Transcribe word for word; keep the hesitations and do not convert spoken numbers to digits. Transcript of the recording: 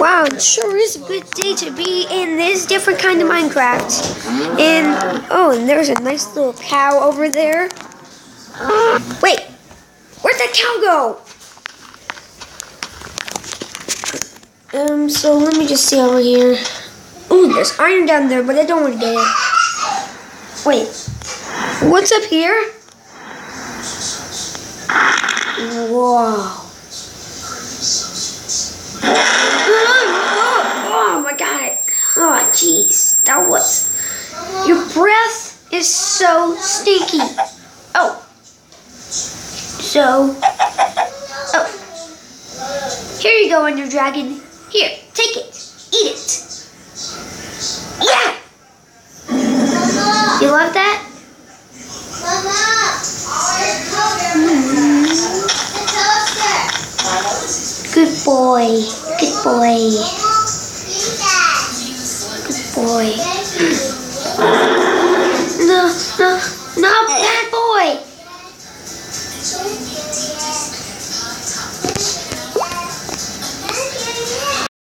Wow, it sure is a good day to be in this different kind of Minecraft. And, oh, and there's a nice little cow over there. Wait, where'd that cow go? Um, so let me just see over here. Ooh, there's iron down there, but I don't want to get it. Wait, what's up here? Whoa. Oh my god. Oh jeez. That was... Your breath is so stinky. Oh. So... Oh. Here you go, Ender Dragon. Here, take it. Eat it. Yeah! You love that? Mm. Good boy. Good boy. Good boy.